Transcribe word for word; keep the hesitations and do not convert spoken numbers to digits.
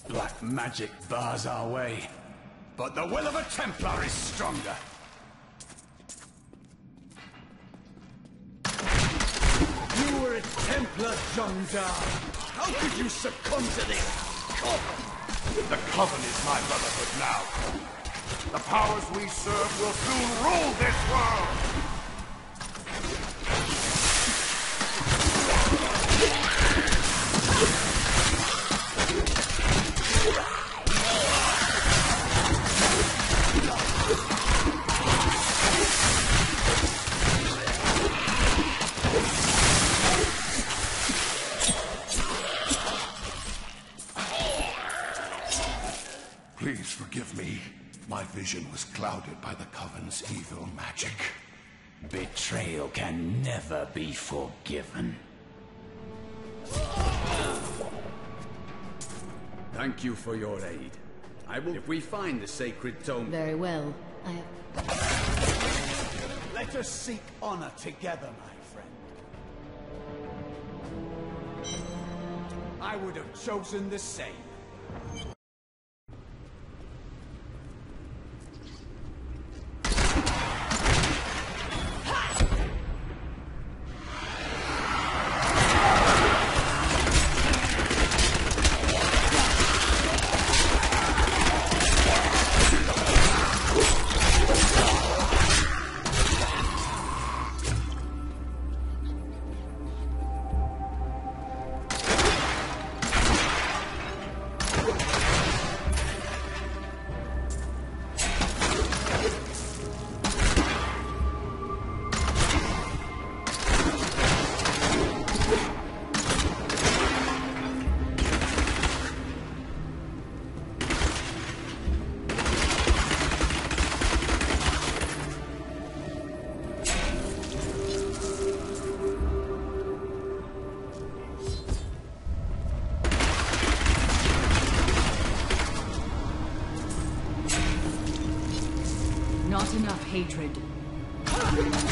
Black magic bars our way, but the will of a Templar is stronger. You were a Templar, Jondar. How could you succumb to this coven? The coven is my brotherhood now. The powers we serve will soon rule this world. Please forgive me. My vision was clouded by the Coven's evil magic. Betrayal can never be forgiven. Thank you for your aid. I will... If we find the sacred tome... Very well. I have... Let us seek honor together, my friend. I would have chosen the same. Not enough hatred.